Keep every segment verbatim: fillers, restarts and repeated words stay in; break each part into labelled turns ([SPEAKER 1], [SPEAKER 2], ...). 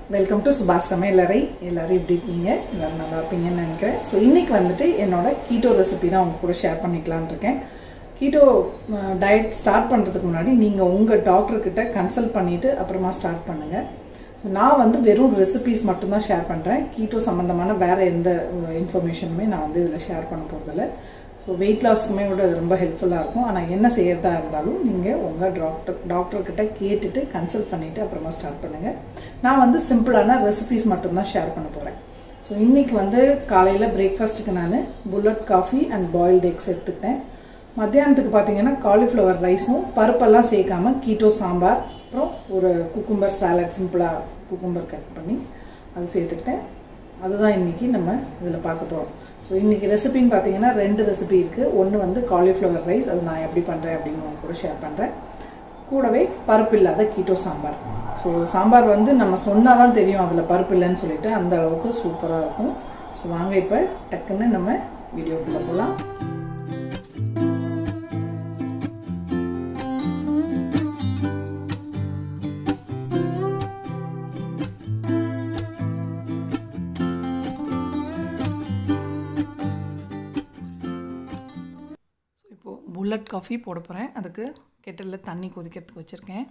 [SPEAKER 1] Welcome to சுபாஷ் சமையலறை. எல்லாரும் எப்படி இருக்கீங்க? எல்லாரும் நல்லா இருப்பீங்கன்னு நினைக்கிறேன். ஸோ இன்றைக்கி வந்துட்டு என்னோட கீட்டோ ரெசிபி தான் உங்கள் கூட ஷேர் பண்ணிக்கலான் இருக்கேன். கீட்டோ டயட் ஸ்டார்ட் பண்ணுறதுக்கு முன்னாடி நீங்கள் உங்கள் டாக்டர்கிட்ட கன்சல்ட் பண்ணிவிட்டு அப்புறமா ஸ்டார்ட் பண்ணுங்கள். ஸோ நான் வந்து வெறும் ரெசிபிஸ் மட்டும்தான் ஷேர் பண்ணுறேன். கீட்டோ சம்மந்தமான வேறு எந்த இன்ஃபர்மேஷனுமே நான் வந்து இதில் ஷேர் பண்ண போகிறதில்ல. ஸோ வெயிட் லாஸ்க்குமே கூட அது ரொம்ப ஹெல்ப்ஃபுல்லாக இருக்கும். ஆனால் என்ன செய்யறதா இருந்தாலும் நீங்கள் உங்கள் டாக்டர் டாக்டர்கிட்ட கேட்டுட்டு கன்சல்ட் பண்ணிவிட்டு அப்புறமா ஸ்டார்ட் பண்ணுங்கள். நான் வந்து சிம்பிளான ரெசிபிஸ் மட்டும்தான் ஷேர் பண்ண போகிறேன். ஸோ இன்றைக்கி வந்து காலையில் பிரேக்ஃபாஸ்ட்டுக்கு நான் bullet coffee and boiled eggs எடுத்துக்கிட்டேன். மத்தியானத்துக்கு பார்த்தீங்கன்னா காலிஃப்ளவர் ரைஸும் பருப்பெல்லாம் சேர்க்காமல் கீட்டோ சாம்பார், அப்புறம் ஒரு குக்கும்பர் சாலட், சிம்பிளாக குக்கும்பர் கட் பண்ணி அது சேர்த்துக்கிட்டேன். அதுதான் இன்றைக்கி நம்ம இதில் பார்க்க போகிறோம். ஸோ இன்றைக்கி ரெசிபின்னு பார்த்தீங்கன்னா ரெண்டு ரெசிபி இருக்குது. ஒன்று வந்து காலிஃப்ளவர் ரைஸ், அது நான் எப்படி பண்ணுறேன் அப்படின்னு உங்க கூட ஷேர் பண்ணுறேன். கூடவே பருப்பு இல்லாத கீட்டோ சாம்பார். ஸோ சாம்பார் வந்து நம்ம சொன்னால் தான் தெரியும் அதில் பருப்பு இல்லைன்னு சொல்லிட்டு, அந்த அளவுக்கு சூப்பராக இருக்கும். ஸோ வாங்க இப்போ டக்குன்னு நம்ம வீடியோக்குள்ளே போகலாம். புல்லட் காஃபி போட போகிறேன். அதுக்கு கெட்டிலில் தண்ணி கொதிக்கிறதுக்கு வச்சுருக்கேன்.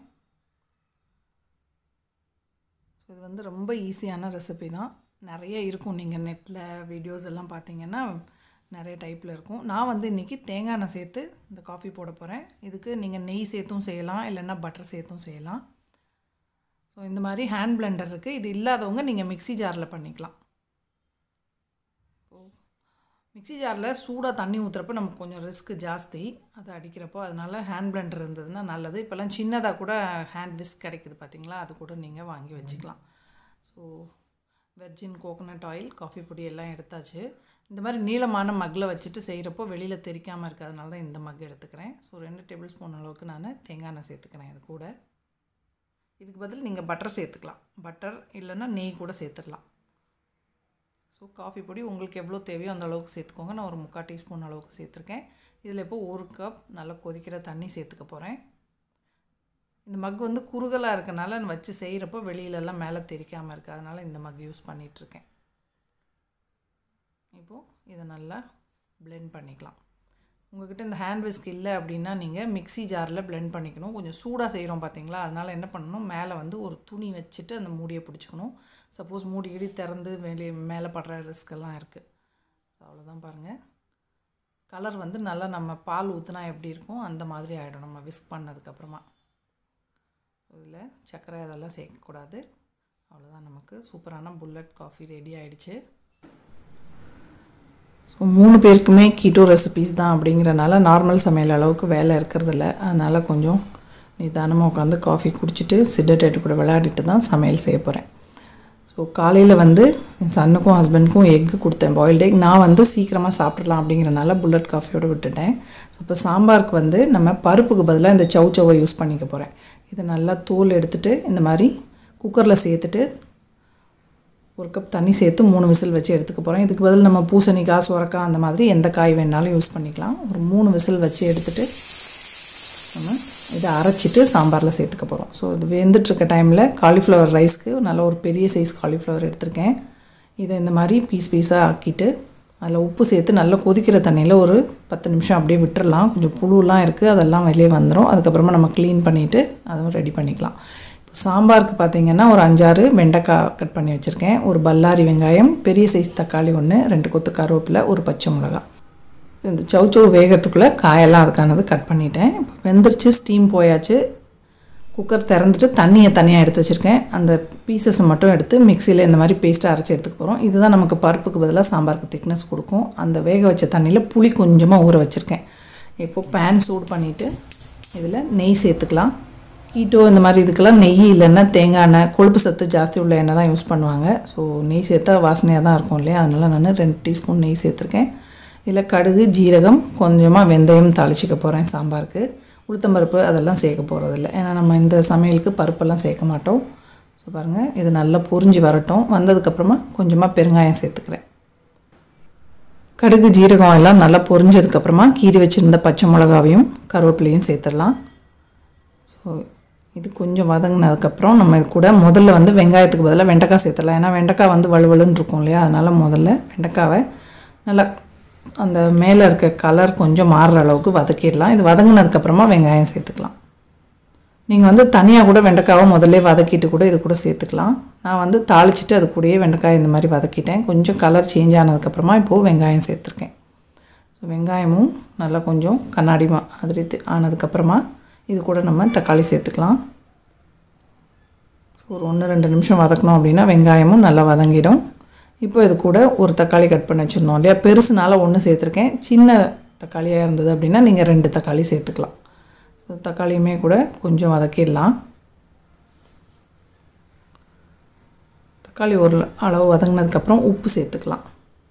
[SPEAKER 1] ஸோ இது வந்து ரொம்ப ஈஸியான ரெசிபி தான். நிறைய இருக்கும், நீங்கள் நெட்டில் வீடியோஸ் எல்லாம் பார்த்தீங்கன்னா நிறைய டைப்பில் இருக்கும். நான் வந்து இன்றைக்கி தேங்காய் எண்ணெய் சேர்த்து இந்த காஃபி போட போகிறேன். இதுக்கு நீங்கள் நெய் சேர்த்தும் செய்யலாம், இல்லைன்னா பட்டர் சேர்த்தும் செய்யலாம். ஸோ இந்த மாதிரி ஹேண்ட் பிளெண்டர் இருக்குது. இது இல்லாதவங்க நீங்கள் மிக்சி ஜாரில் பண்ணிக்கலாம். மிக்சி ஜாரில் சூடாக தண்ணி ஊற்றுறப்போ நமக்கு கொஞ்சம் ரிஸ்க் ஜாஸ்தி அது அடிக்கிறப்போ, அதனால் ஹேண்ட் பிளெண்டர் இருந்ததுன்னா நல்லது. இப்போல்லாம் சின்னதாக கூட ஹேண்ட் விஸ்க் கிடைக்குது பார்த்தீங்களா, அது கூட நீங்கள் வாங்கி வச்சுக்கலாம். So virgin coconut oil, coffee பொடி எல்லாம் எடுத்தாச்சு. இந்த மாதிரி நீளமான மக்கில் வச்சுட்டு செய்கிறப்போ வெளியில் தெரிக்காமல் இருக்குது, அதனால தான் இந்த மக் எடுத்துக்கிறேன். ஸோ ரெண்டு டேபிள் ஸ்பூன் அளவுக்கு நான் தேங்காய் எண்ணெய் சேர்த்துக்கிறேன். இது கூட இதுக்கு பதில் நீங்கள் பட்டர் சேர்த்துக்கலாம். பட்டர் இல்லைன்னா நெய் கூட சேர்த்துடலாம். ஸோ காஃபி பொடி உங்களுக்கு எவ்வளோ தேவையோ அந்த அளவுக்கு சேர்த்துக்கோங்க. நான் ஒரு முக்கால் டீஸ்பூன் அளவுக்கு சேர்த்துருக்கேன். இதில் இப்போ ஒரு கப் நல்லா கொதிக்கிற தண்ணி சேர்த்துக்க போகிறேன். இந்த மக் வந்து குறுகலாக இருக்கனால நான் வச்சு செய்கிறப்போ வெளியிலலாம் மேலே தெரிக்காமல் இருக்குது, அதனால் இந்த மக் யூஸ் பண்ணிகிட்ருக்கேன். இப்போது இதை நல்லா பிளெண்ட் பண்ணிக்கலாம். உங்கள்கிட்ட இந்த ஹேண்ட் விஸ்க் இல்லை அப்படின்னா நீங்கள் மிக்சி ஜாரில் பிளெண்ட் பண்ணிக்கணும். கொஞ்சம் சூடாக செய்கிறோம் பார்த்தீங்களா, அதனால் என்ன பண்ணணும், மேலே வந்து ஒரு துணி வச்சுட்டு அந்த மூடியை பிடிச்சிக்கணும். சப்போஸ் மூடி இடி திறந்து வெளியே மேலே படுற ரிஸ்கெல்லாம் இருக்குது. அவ்வளோதான் பாருங்கள். கலர் வந்து நல்லா நம்ம பால் ஊற்றினா எப்படி இருக்கும் அந்த மாதிரி ஆகிடும் நம்ம விஸ்க் பண்ணதுக்கப்புறமா. இதில் சர்க்கரை அதெல்லாம் சேர்க்கக்கூடாது. அவ்வளோதான், நமக்கு சூப்பரான புல்லட் காஃபி ரெடி ஆகிடுச்சு. ஸோ மூணு பேருக்குமே கீட்டோ ரெசிபீஸ் தான் அப்படிங்கிறனால நார்மல் சமையல் அளவுக்கு வேலை இருக்கிறதில்ல. அதனால் கொஞ்சம் நிதானமாக உட்காந்து காஃபி குடிச்சிட்டு சிட்டேட்டு கூட விளையாடிட்டு தான் சமையல் செய்ய போகிறேன். ஸோ காலையில் வந்து என் சன்னுக்கும் ஹஸ்பண்டுக்கும் எக்கு கொடுத்தேன், பாயில்டு எக். நான் வந்து சீக்கிரமாக சாப்பிட்றலாம் அப்படிங்கிறனால புல்லட் காஃபியோடு விட்டுட்டேன். ஸோ இப்போ சாம்பாருக்கு வந்து நம்ம பருப்புக்கு பதிலாக இந்த சவ் சவ்வை யூஸ் பண்ணிக்க போகிறேன். இதை நல்லா தோல் எடுத்துகிட்டு இந்த மாதிரி குக்கரில் சேர்த்துட்டு ஒரு கப் தண்ணி சேர்த்து மூணு விசில் வச்சு எடுத்துக்க போகிறேன். இதுக்கு பதில் நம்ம பூசணிக்காய், சுரக்காய் அந்த மாதிரி எந்த காய் வேணாலும் யூஸ் பண்ணிக்கலாம். ஒரு மூணு விசில் வச்சு எடுத்துகிட்டு நம்ம இதை அரைச்சிட்டு சாம்பாரில் சேர்த்துக்க போகிறோம். ஸோ இது வெந்துட்டுருக்க டைமில் காலிஃப்ளவர் ரைஸ்க்கு நல்ல ஒரு பெரிய சைஸ் காலிஃப்ளவர் எடுத்திருக்கேன். இதை இந்த மாதிரி பீஸ் பீஸாக ஆக்கிட்டு அதில் உப்பு சேர்த்து நல்லா கொதிக்கிற தண்ணியில் ஒரு பத்து நிமிஷம் அப்படியே விட்டுடலாம். கொஞ்சம் புழுலாம் இருக்குது, அதெல்லாம் வெளியே வந்துடும். அதுக்கப்புறமா நம்ம க்ளீன் பண்ணிவிட்டு அதுவும் ரெடி பண்ணிக்கலாம். இப்போ சாம்பாருக்கு பார்த்திங்கன்னா ஒரு அஞ்சாறு வெண்டைக்காய் கட் பண்ணி வச்சுருக்கேன், ஒரு பல்லாரி வெங்காயம், பெரிய சைஸ் தக்காளி ஒன்று, ரெண்டு கொத்து கருவேப்பிலை, ஒரு பச்சை மிளகாய். இந்த சவுச்சவு வேகத்துக்குள்ளே காயெல்லாம் அதுக்கானது கட் பண்ணிட்டேன். இப்போ வெந்துருச்சு, ஸ்டீம் போயாச்சு. குக்கர் திறந்துட்டு தண்ணியை தனியாக எடுத்து வச்சுருக்கேன். அந்த பீசஸை மட்டும் எடுத்து மிக்சியில் இந்த மாதிரி பேஸ்ட்டாக அரைச்சி எடுத்துக்க போகிறோம். இதுதான் நமக்கு பருப்புக்கு பதிலாக சாம்பாருக்கு திக்னஸ் கொடுக்கும். அந்த வேக வச்ச தண்ணியில் புளி கொஞ்சமாக ஊற வச்சுருக்கேன். இப்போது பேன் சூடு பண்ணிவிட்டு இதில் நெய் சேர்த்துக்கலாம். கீட்டோ இந்த மாதிரி இதுக்கெல்லாம் நெய் இல்லைன்னா தேங்காய் எண்ணெய், கொழுப்பு சத்து ஜாஸ்தி உள்ள எண்ணெய் தான் யூஸ் பண்ணுவாங்க. ஸோ நெய் சேர்த்தா வாசனையாக தான் இருக்கும் இல்லையா, அதனால் நான் ரெண்டு டீஸ்பூன் நெய் சேர்த்துருக்கேன். இதில் கடுகு, ஜீரகம், கொஞ்சமாக வெந்தயம் தாளிச்சிக்க போகிறேன். சாம்பாருக்கு உளுத்தம்பருப்பு அதெல்லாம் சேர்க்க போகிறதில்ல, ஏன்னா நம்ம இந்த சமையலுக்கு பருப்பெல்லாம் சேர்க்க மாட்டோம். ஸோ பாருங்கள், இது நல்லா பொரிஞ்சு வரட்டும். வந்ததுக்கப்புறமா கொஞ்சமாக பெருங்காயம் சேர்த்துக்கிறேன். கடுகு, ஜீரகம் எல்லாம் நல்லா பொரிஞ்சதுக்கப்புறமா கீறி வச்சுருந்த பச்சை மிளகாவையும் கருவேப்பிலையும் சேர்த்துடலாம். ஸோ இது கொஞ்சம் வதங்கினதுக்கப்புறம் நம்ம இது கூட முதல்ல வந்து வெங்காயத்துக்கு பதிலாக வெண்டைக்காய் சேர்த்துடலாம். ஏன்னா வெண்டைக்காய் வந்து வலுவலுன்னு இருக்கும் இல்லையா, அதனால் முதல்ல வெண்டைக்காவை நல்லா அந்த மேலே இருக்க கலர் கொஞ்சம் மாறுற அளவுக்கு வதக்கிடலாம். இது வதங்கினதுக்கப்புறமா வெங்காயம் சேர்த்துக்கலாம். நீங்கள் வந்து தனியாக கூட வெண்டைக்காவை முதல்ல வதக்கிட்டு கூட இது கூட சேர்த்துக்கலாம். நான் வந்து தாளிச்சிட்டு அது கூடயே வெண்டைக்காய் இந்த மாதிரி வதக்கிட்டேன். கொஞ்சம் கலர் சேஞ்ச் ஆனதுக்கப்புறமா இப்போது வெங்காயம் சேர்த்துருக்கேன். ஸோ வெங்காயமும் நல்லா கொஞ்சம் கண்ணாடி மாதிரி ஆனதுக்கப்புறமா இது கூட நம்ம தக்காளி சேர்த்துக்கலாம். ஸோ ஒரு ஒன்று ரெண்டு நிமிஷம் வதக்கணும் அப்படின்னா வெங்காயமும் நல்லா வதங்கிடும். இப்போ இது கூட ஒரு தக்காளி கட் பண்ணி வச்சுருந்தோம் இல்லையா, பெருசுனால ஒன்று சேர்த்துருக்கேன். சின்ன தக்காளியாக இருந்தது அப்படின்னா நீங்கள் ரெண்டு தக்காளி சேர்த்துக்கலாம். தக்காளியுமே கூட கொஞ்சம் வதக்கிடலாம். தக்காளி ஒரு அளவு வதங்கினதுக்கப்புறம் உப்பு சேர்த்துக்கலாம்.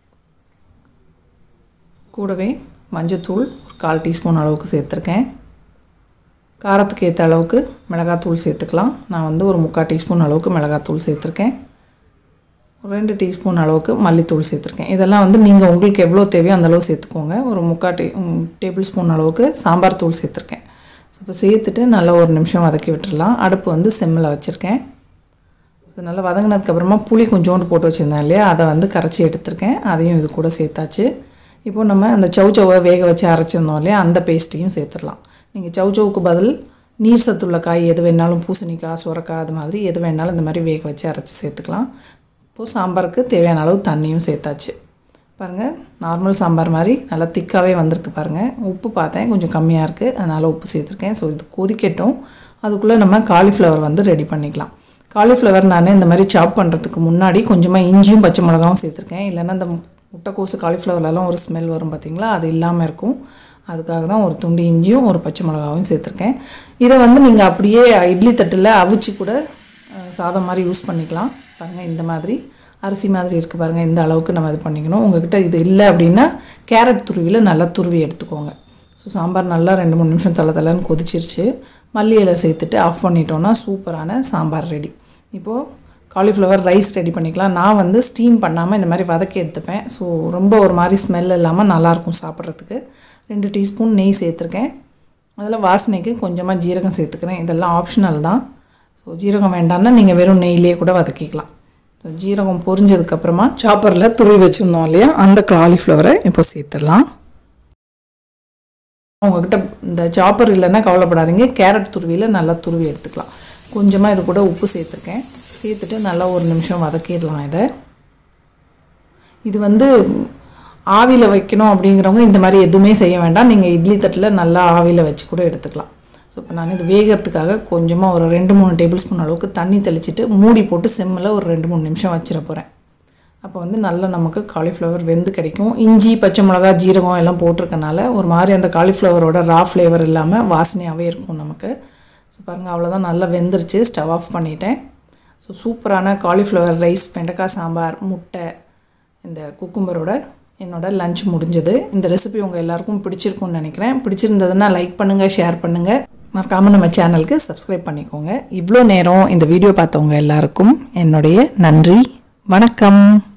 [SPEAKER 1] கூடவே மஞ்சத்தூள் ஒரு கால் டீஸ்பூன் அளவுக்கு சேர்த்துருக்கேன். காரத்துக்கு ஏற்ற அளவுக்கு மிளகாத்தூள் சேர்த்துக்கலாம். நான் வந்து ஒரு முக்கால் டீஸ்பூன் அளவுக்கு மிளகாத்தூள் சேர்த்துருக்கேன். ஒரு ரெண்டு டீஸ்பூன் அளவுக்கு மல்லித்தூள் சேர்த்துருக்கேன். இதெல்லாம் வந்து நீங்கள் உங்களுக்கு எவ்வளோ தேவையோ அந்தளவு சேர்த்துக்கோங்க. ஒரு முக்கால் டீ டேபிள் ஸ்பூன் அளவுக்கு சாம்பார் தூள் சேர்த்துருக்கேன். ஸோ இப்போ சேர்த்துட்டு நல்லா ஒரு நிமிஷம் வதக்கி விட்டுடலாம். அடுப்பு வந்து செம்மில் வச்சுருக்கேன். ஸோ நல்லா வதங்கினதுக்கப்புறமா புளி கொஞ்சோண்டு போட்டு வச்சுருந்தேன் இல்லையா, அதை வந்து கரைச்சி எடுத்துருக்கேன். அதையும் இது கூட சேர்த்தாச்சு. இப்போது நம்ம அந்த சௌச்சௌவை வேக வச்சு அரைச்சிருந்தோம் இல்லையா, அந்த பேஸ்ட்டையும் சேர்த்துடலாம். நீங்கள் சௌச்சௌவுக்கு பதில் நீர் சத்துள்ள காய் எது வேணாலும், பூசணிக்காய், சுரக்காய், அது மாதிரி எது வேணாலும் இந்த மாதிரி வேக வச்சு அரைச்சி சேர்த்துக்கலாம். இப்போது சாம்பாருக்கு தேவையான அளவு தண்ணியும் சேர்த்தாச்சு. பாருங்கள், நார்மல் சாம்பார் மாதிரி நல்லா திக்காகவே வந்திருக்கு பாருங்கள். உப்பு பார்த்தேன் கொஞ்சம் கம்மியாக இருக்குது, அதனால் உப்பு சேர்த்துருக்கேன். ஸோ இது கொதிக்கட்டும். அதுக்குள்ளே நம்ம காலிஃப்ளவர் வந்து ரெடி பண்ணிக்கலாம். காலிஃப்ளவர் நான் இந்த மாதிரி சாப் பண்ணுறதுக்கு முன்னாடி கொஞ்சமாக இஞ்சியும் பச்சை மிளகாவும் சேர்த்துருக்கேன். இல்லைன்னா இந்த முட்டைக்கோசு காலிஃப்ளவர்லாம் ஒரு ஸ்மெல் வரும் பார்த்திங்களா, அது இல்லாமல் இருக்கும். அதுக்காக தான் ஒரு துண்டு இஞ்சியும் ஒரு பச்சை மிளகாவும் சேர்த்துருக்கேன். இதை வந்து நீங்கள் அப்படியே இட்லி தட்டில் அவிச்சு கூட சாதம் மாதிரி யூஸ் பண்ணிக்கலாம். பாருங்கள், இந்த மாதிரி அரிசி மாதிரி இருக்குது பாருங்கள், இந்த அளவுக்கு நம்ம இது பண்ணிக்கணும். உங்கள்கிட்ட இது இல்லை அப்படின்னா கேரட் துருவியில் நல்லா துருவி எடுத்துக்கோங்க. ஸோ சாம்பார் நல்லா ரெண்டு மூணு நிமிஷம் தலை தலைன்னு கொதிச்சிருச்சு. மல்லி இலை சேர்த்துட்டு ஆஃப் பண்ணிட்டோன்னா சூப்பரான சாம்பார் ரெடி. இப்போது காலிஃப்ளவர் ரைஸ் ரெடி பண்ணிக்கலாம். நான் வந்து ஸ்டீம் பண்ணாமல் இந்த மாதிரி வதக்கி எடுத்துப்பேன். ஸோ ரொம்ப ஒரு மாதிரி ஸ்மெல் இல்லாமல் நல்லாயிருக்கும் சாப்பிட்றதுக்கு. ரெண்டு டீஸ்பூன் நெய் சேர்த்துருக்கேன். அதில் வாசனைக்கு கொஞ்சமாக ஜீரகம் சேர்த்துக்கிறேன். இதெல்லாம் ஆப்ஷனல் தான். ஸோ ஜீரகம் வேண்டாம்னா நீங்கள் வெறும் நெய்லேயே கூட வதக்கிக்கலாம். ஸோ ஜீரகம் பொரிஞ்சதுக்கப்புறமா சாப்பரில் துருவி வச்சுருந்தோம் இல்லையா, அந்த காலிஃப்ளவரை இப்போ சேர்த்துடலாம். உங்கள்கிட்ட இந்த சாப்பர் இல்லைன்னா கவலைப்படாதீங்க, கேரட் துருவியில் நல்லா துருவி எடுத்துக்கலாம். கொஞ்சமாக இது கூட உப்பு சேர்த்துருக்கேன். சேர்த்துட்டு நல்லா ஒரு நிமிஷம் வதக்கிடலாம். இதை இது வந்து ஆவியில் வைக்கணும் அப்படிங்கிறவங்க இந்த மாதிரி எதுவுமே செய்ய வேண்டாம். நீங்கள் இட்லி தட்டில் நல்லா ஆவியில் வச்சு கூட எடுத்துக்கலாம். ஸோ இப்போ நான் இது வேகிறதுக்காக கொஞ்சமாக ஒரு ரெண்டு மூணு டேபிள் ஸ்பூன் அளவுக்கு தண்ணி தெளிச்சிட்டு மூடி போட்டு சிம்மில் ஒரு ரெண்டு மூணு நிமிஷம் வச்சிட போகிறேன். அப்போ வந்து நல்லா நமக்கு காலிஃப்ளவர் வெந்து கிடைக்கும். இஞ்சி பச்சை மிளகா ஜீரகம் எல்லாம் போட்டிருக்கனால ஒரு மாதிரி அந்த காலிஃப்ளவரோட ரா ஃப்ளேவர் இல்லாமல் வாசனையாகவே இருக்கும் நமக்கு. ஸோ பாருங்கள், அவ்வளோதான், நல்லா வெந்துருச்சு. ஸ்டவ் ஆஃப் பண்ணிட்டேன். ஸோ சூப்பரான காலிஃப்ளவர் ரைஸ், வெண்டைக்காய் சாம்பார், முட்டை, இந்த குக்கும்பரோட என்னோடய லஞ்ச் முடிஞ்சது. இந்த ரெசிபி உங்கள் எல்லாருக்கும் பிடிச்சிருக்கும்னு நினைக்கிறேன். பிடிச்சிருந்ததுன்னா லைக் பண்ணுங்கள், ஷேர் பண்ணுங்கள். மறக்காமல் நம்ம சேனலுக்கு சப்ஸ்கிரைப் பண்ணிக்கோங்க. இவ்வளோ நேரம் இந்த வீடியோ பார்த்தவங்க எல்லாருக்கும் என்னுடைய நன்றி. வணக்கம்.